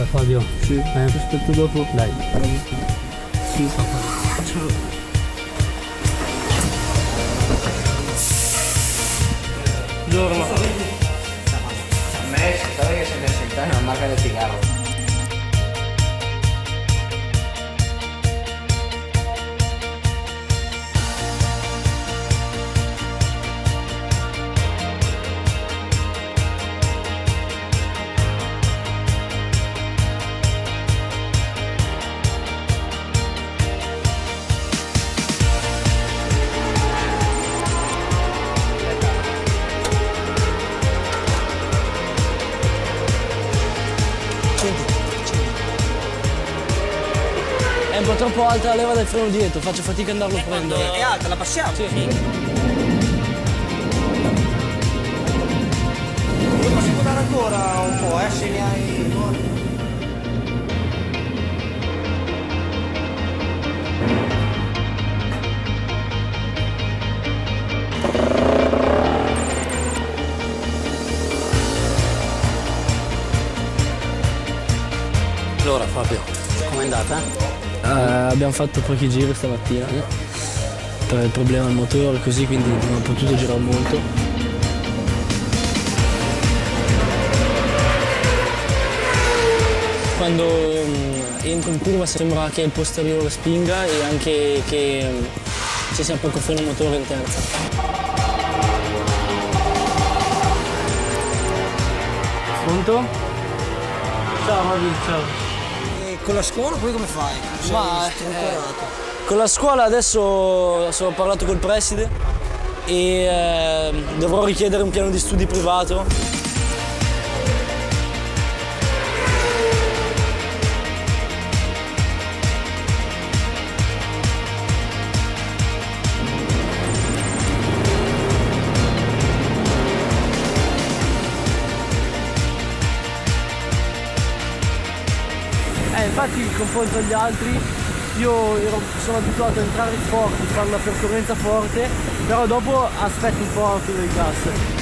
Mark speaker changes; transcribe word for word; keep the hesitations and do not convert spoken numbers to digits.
Speaker 1: Vai Fabio.
Speaker 2: Sì,
Speaker 1: eh.
Speaker 2: ti aspetto dopo.
Speaker 1: Dai.
Speaker 2: Sì.
Speaker 1: Ciao.
Speaker 2: Buongiorno.
Speaker 3: A me si sa che si è messo in testa una marca del cigarro.
Speaker 2: È un po' troppo alta la leva del freno dietro, faccio fatica ad andarlo a prendere.
Speaker 4: È alta, la passiamo?
Speaker 2: Sì.
Speaker 4: Poi possiamo dare ancora un po', eh, se ne hai...
Speaker 1: Allora Fabio, com'è andata?
Speaker 2: Uh, abbiamo fatto pochi giri stamattina per il problema al motore, così, quindi non ho potuto girare molto. Quando um, entro in curva sembra che il posteriore spinga e anche che um, ci sia poco freno motore in terza. Pronto? Ciao Fabio, ciao.
Speaker 4: Con la scuola poi come fai? Sei
Speaker 2: Ma,
Speaker 4: strutturato.
Speaker 2: eh, con la scuola adesso ho parlato col preside e eh, dovrò richiedere un piano di studi privato. Eh, infatti in confronto agli altri io ero, sono abituato a entrare forte, fare una percorrenza forte, però dopo aspetto un po' a chiudere il gas.